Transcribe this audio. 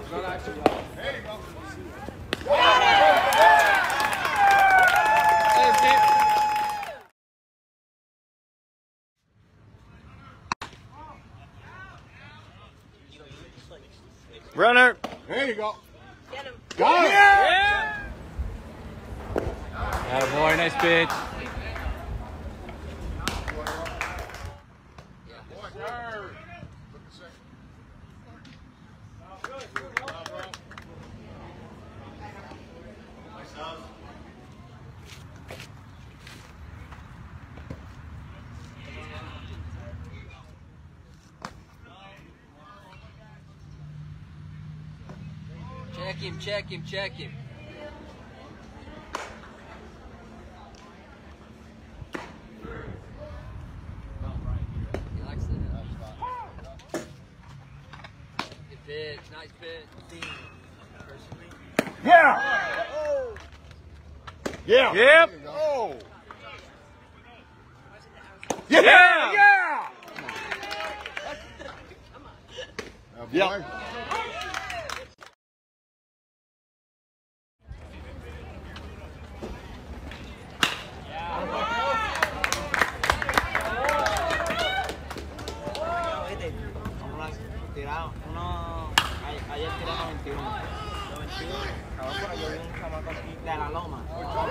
Runner. There you go. Get him. Got it. Yeah. Attaboy, nice pitch. Check him. He likes that. Good pitch, nice pitch. Yeah. Yeah. Yep. Oh. Yeah. Yeah. Yeah. Ayer tiré 91. 91. Ahora por ahí hay un chamaco aquí de la loma.